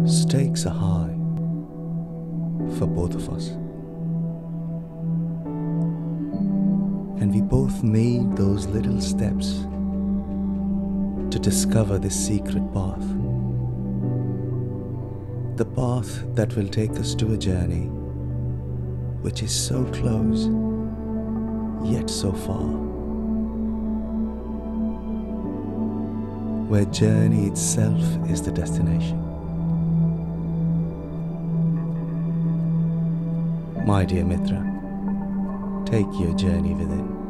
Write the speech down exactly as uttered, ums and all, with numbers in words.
Stakes are high for both of us, and we both made those little steps to discover this secret path, the path that will take us to a journey which is so close yet so far, where journey itself is the destination. My dear Mitra, take your journey within.